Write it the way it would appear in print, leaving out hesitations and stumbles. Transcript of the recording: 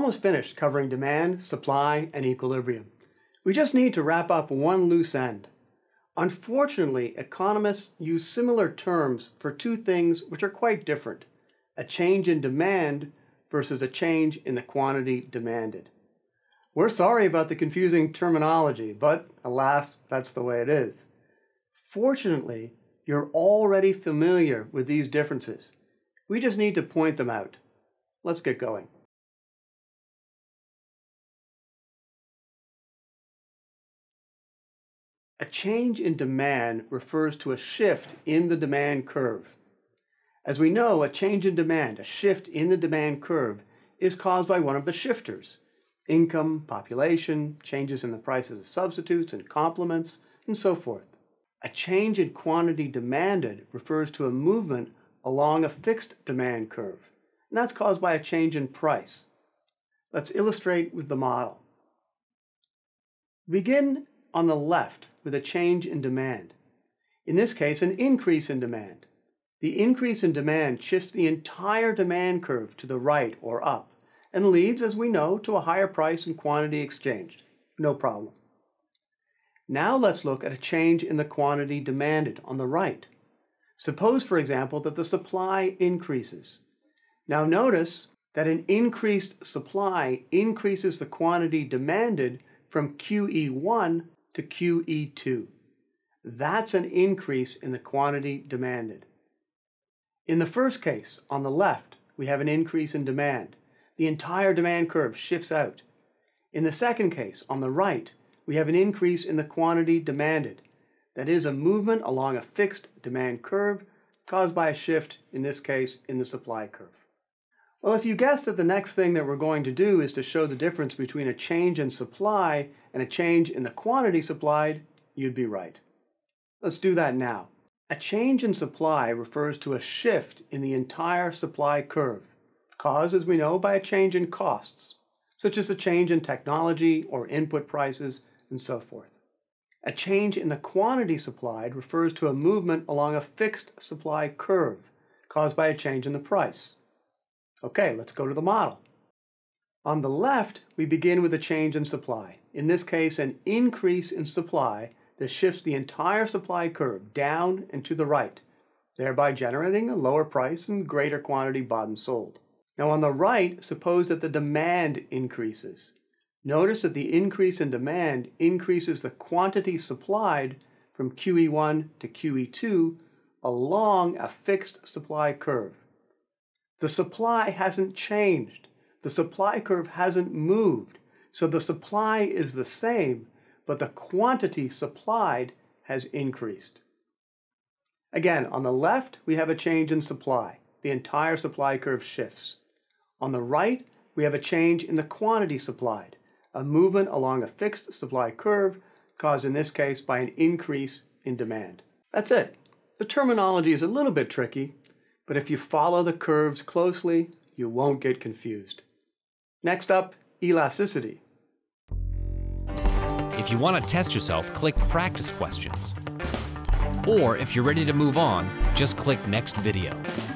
almost finished covering demand, supply, and equilibrium. We just need to wrap up one loose end. Unfortunately, economists use similar terms for two things which are quite different: a change in demand versus a change in the quantity demanded. We're sorry about the confusing terminology, but alas, that's the way it is. Fortunately, you're already familiar with these differences. We just need to point them out. Let's get going. A change in demand refers to a shift in the demand curve. As we know, a change in demand, a shift in the demand curve, is caused by one of the shifters: income, population, changes in the prices of substitutes and complements, and so forth. A change in quantity demanded refers to a movement along a fixed demand curve, and that's caused by a change in price. Let's illustrate with the model. Begin on the left with a change in demand. In this case, an increase in demand. The increase in demand shifts the entire demand curve to the right or up and leads, as we know, to a higher price and quantity exchanged. No problem. Now let's look at a change in the quantity demanded on the right. Suppose, for example, that the supply increases. Now notice that an increased supply increases the quantity demanded from QE1 to QE2. That's an increase in the quantity demanded. In the first case, on the left, we have an increase in demand. The entire demand curve shifts out. In the second case, on the right, we have an increase in the quantity demanded. That is, a movement along a fixed demand curve caused by a shift, in this case, in the supply curve. Well, if you guessed that the next thing that we're going to do is to show the difference between a change in supply and a change in the quantity supplied, you'd be right. Let's do that now. A change in supply refers to a shift in the entire supply curve, caused, as we know, by a change in costs, such as a change in technology or input prices, and so forth. A change in the quantity supplied refers to a movement along a fixed supply curve, caused by a change in the price. Okay, let's go to the model. On the left, we begin with a change in supply. In this case, an increase in supply that shifts the entire supply curve down and to the right, thereby generating a lower price and greater quantity bought and sold. Now on the right, suppose that the demand increases. Notice that the increase in demand increases the quantity supplied from QE1 to QE2 along a fixed supply curve. The supply hasn't changed. The supply curve hasn't moved. So the supply is the same, but the quantity supplied has increased. Again, on the left, we have a change in supply. The entire supply curve shifts. On the right, we have a change in the quantity supplied, a movement along a fixed supply curve caused in this case by an increase in demand. That's it. The terminology is a little bit tricky, but if you follow the curves closely, you won't get confused. Next up, elasticity. If you want to test yourself, click Practice Questions. Or if you're ready to move on, just click Next Video.